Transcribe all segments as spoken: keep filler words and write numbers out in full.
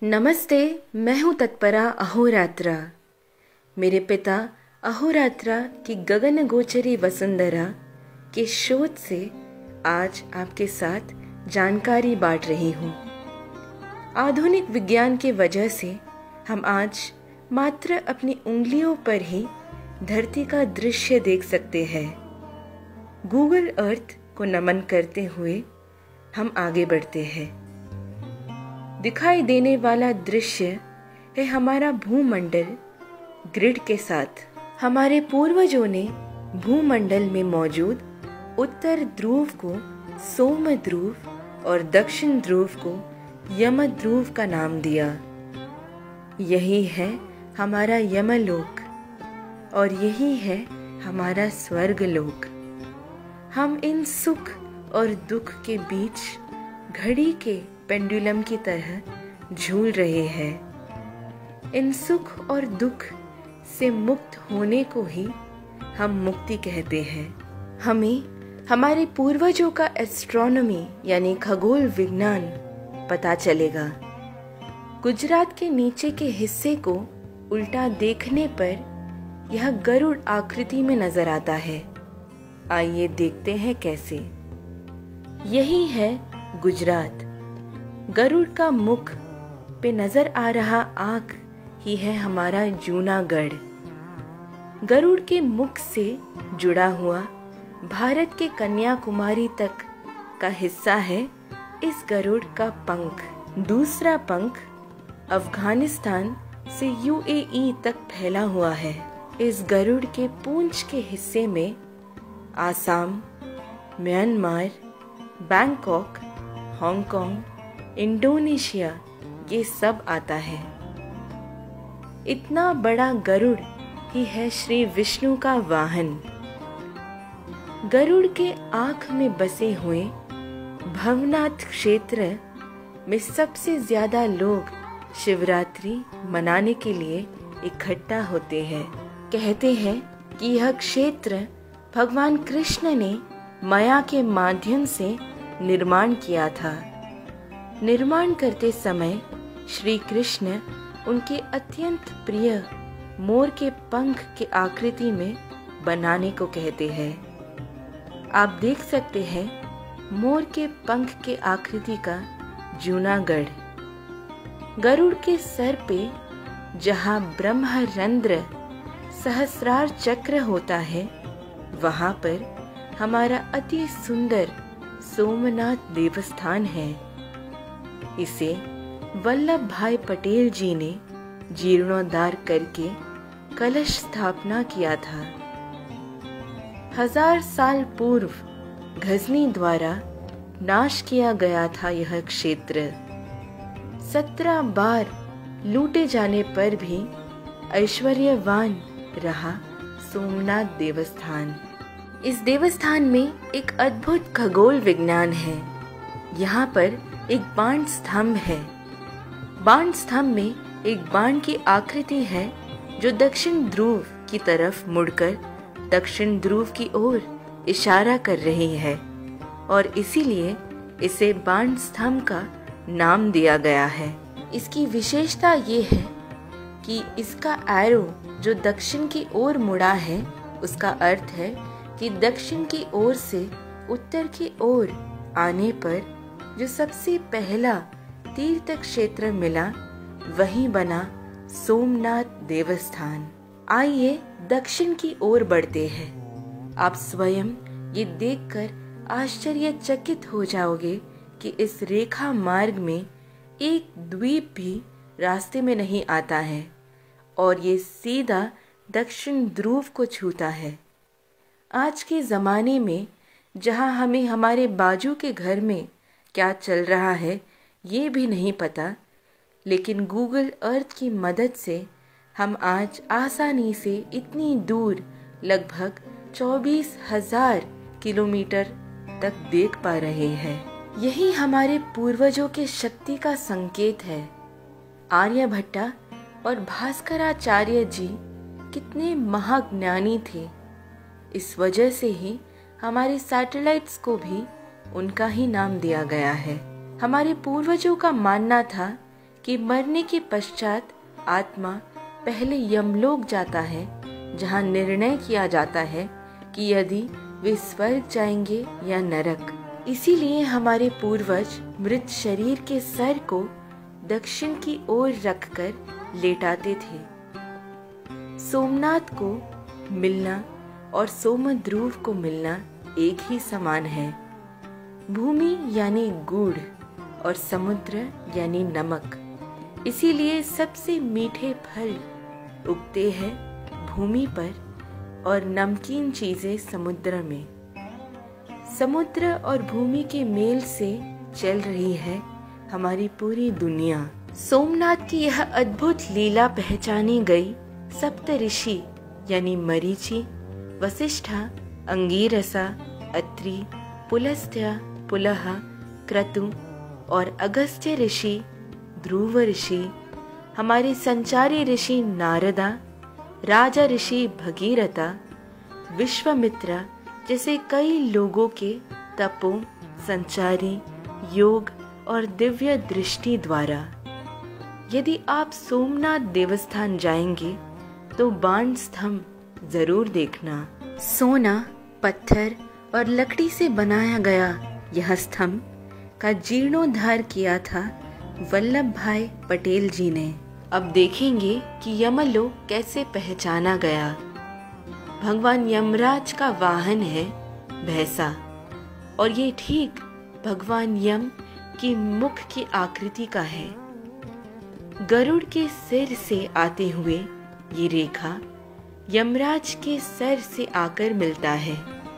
नमस्ते। मैं हूँ तत्परा अहोरात्रा। मेरे पिता अहोरात्रा की गगन गोचरी वसुंधरा के शोध से आज आपके साथ जानकारी बांट रही हूँ। आधुनिक विज्ञान के वजह से हम आज मात्र अपनी उंगलियों पर ही धरती का दृश्य देख सकते हैं। गूगल अर्थ को नमन करते हुए हम आगे बढ़ते हैं। दिखाई देने वाला दृश्य है हमारा भूमंडल ग्रिड के साथ। हमारे पूर्वजों ने भूमंडल में मौजूद उत्तर ध्रुव को सोम ध्रुव और दक्षिण ध्रुव को यम ध्रुव का नाम दिया। यही है हमारा यमलोक और यही है हमारा स्वर्गलोक। हम इन सुख और दुख के बीच घड़ी के पेंडुलम की तरह झूल रहे हैं। इन सुख और दुख से मुक्त होने को ही हम मुक्ति कहते हैं। हमें हमारे पूर्वजों का एस्ट्रोनॉमी यानी खगोल विज्ञान पता चलेगा। गुजरात के नीचे के हिस्से को उल्टा देखने पर यह गरुड़ आकृति में नजर आता है। आइए देखते हैं कैसे। यही है गुजरात। गरुड़ का मुख पे नजर आ रहा आँख ही है हमारा जूनागढ़। गरुड़ के मुख से जुड़ा हुआ भारत के कन्याकुमारी तक का हिस्सा है इस गरुड़ का पंख। दूसरा पंख अफगानिस्तान से यूएई तक फैला हुआ है। इस गरुड़ के पूंछ के हिस्से में Assam, Myanmar, Bangkok, Hong Kong, Indonesia ये सब आता है। इतना बड़ा गरुड़ ही है श्री विष्णु का वाहन। गरुड़ के आँख में बसे हुए भवनाथ क्षेत्र में सबसे ज्यादा लोग शिवरात्रि मनाने के लिए इकट्ठा होते हैं। कहते हैं कि यह क्षेत्र भगवान कृष्ण ने माया के माध्यम से निर्माण किया था। निर्माण करते समय श्री कृष्ण उनके अत्यंत प्रिय मोर के पंख के आकृति में बनाने को कहते हैं। आप देख सकते हैं मोर के पंख के आकृति का जूनागढ़। गरुड़ के सर पे जहाँ ब्रह्मरंध्र सहस्रार चक्र होता है, वहाँ पर हमारा अति सुंदर सोमनाथ देवस्थान है। इसे वल्लभ भाई पटेल जी ने जीर्णोद्धार करके कलश स्थापना किया था। हजार साल पूर्व गजनी द्वारा नाश किया गया था यह क्षेत्र। सत्रह बार लूटे जाने पर भी ऐश्वर्यवान रहा सोमनाथ देवस्थान। इस देवस्थान में एक अद्भुत खगोल विज्ञान है। यहाँ पर एक बाण स्तंभ है। बाण स्तंभ में एक बाण की आकृति है जो दक्षिण ध्रुव की तरफ मुड़कर दक्षिण ध्रुव की ओर इशारा कर रही है और इसीलिए इसे बाण स्तंभ का नाम दिया गया है। इसकी विशेषता ये है कि इसका एरो जो दक्षिण की ओर मुड़ा है, उसका अर्थ है कि दक्षिण की ओर से उत्तर की ओर आने पर जो सबसे पहला तीर्थ क्षेत्र मिला वही बना सोमनाथ देवस्थान। आइए दक्षिण की ओर बढ़ते हैं। आप स्वयं ये देखकर आश्चर्यचकित हो जाओगे कि इस रेखा मार्ग में एक द्वीप भी रास्ते में नहीं आता है और ये सीधा दक्षिण ध्रुव को छूता है। आज के ज़माने में जहाँ हमें हमारे बाजू के घर में क्या चल रहा है ये भी नहीं पता, लेकिन गूगल अर्थ की मदद से हम आज आसानी से इतनी दूर लगभग चौबीस हजार किलोमीटर तक देख पा रहे हैं। यही हमारे पूर्वजों के शक्ति का संकेत है। आर्यभट्टा और भास्कराचार्य जी कितने महाज्ञानी थे। इस वजह से ही हमारे सैटेलाइट्स को भी उनका ही नाम दिया गया है। हमारे पूर्वजों का मानना था कि मरने के पश्चात आत्मा पहले यमलोक जाता है, जहाँ निर्णय किया जाता है कि यदि वे स्वर्ग जाएंगे या नरक। इसीलिए हमारे पूर्वज मृत शरीर के सर को दक्षिण की ओर रखकर लेटाते थे। सोमनाथ को मिलना और सोमध्रुव को मिलना एक ही समान है। भूमि यानी गुड़ और समुद्र यानी नमक। इसीलिए सबसे मीठे फल उगते हैं भूमि पर और नमकीन चीजें समुद्र में। समुद्र और भूमि के मेल से चल रही है हमारी पूरी दुनिया। सोमनाथ की यह अद्भुत लीला पहचानी गई सप्त ऋषि यानी मरीचि, वसिष्ठा, अंगीरसा, अत्रि, पुलस्त्य, पुलह, क्रतु और अगस्त्य ऋषि, ध्रुव ऋषि, हमारे संचारी ऋषि नारदा, राजा ऋषि भगीरथा, विश्वामित्र जैसे कई लोगों के तपों, संचारी, योग और दिव्य दृष्टि द्वारा। यदि आप सोमनाथ देवस्थान जाएंगे तो बाण स्तंभ जरूर देखना। सोना, पत्थर और लकड़ी से बनाया गया यह स्तंभ का जीर्णोद्धार किया था वल्लभ भाई पटेल जी ने। अब देखेंगे कि यमलोक कैसे पहचाना गया। भगवान यमराज का वाहन है भैंसा और ये ठीक भगवान यम की मुख की आकृति का है। गरुड़ के सिर से आते हुए ये रेखा यमराज के सर से आकर मिलता है।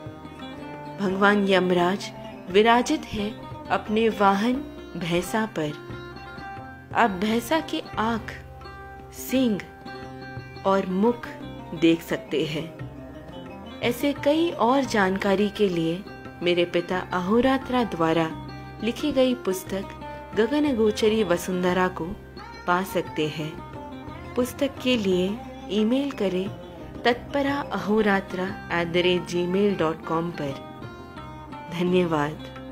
भगवान यमराज विराजित है अपने वाहन भैंसा पर। आप भैंसा के आँख, सींग और मुख देख सकते हैं। ऐसे कई और जानकारी के लिए मेरे पिता अहोरात्रा द्वारा लिखी गई पुस्तक गगनगोचरी वसुंधरा को पा सकते हैं। पुस्तक के लिए ईमेल करें Tatpara Ahoratra at the rate gmail dot com पर। धन्यवाद।